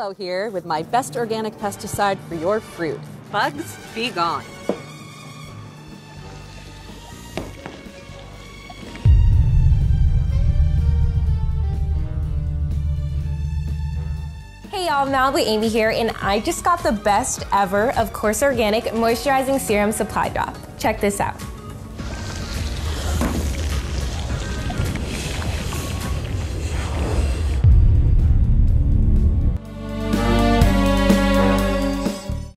Hello here with my best organic pesticide for your fruit. Bugs, be gone. Hey y'all, Malibu Amy here, and I just got the best ever of Course Organic Moisturizing Serum Supply Drop. Check this out.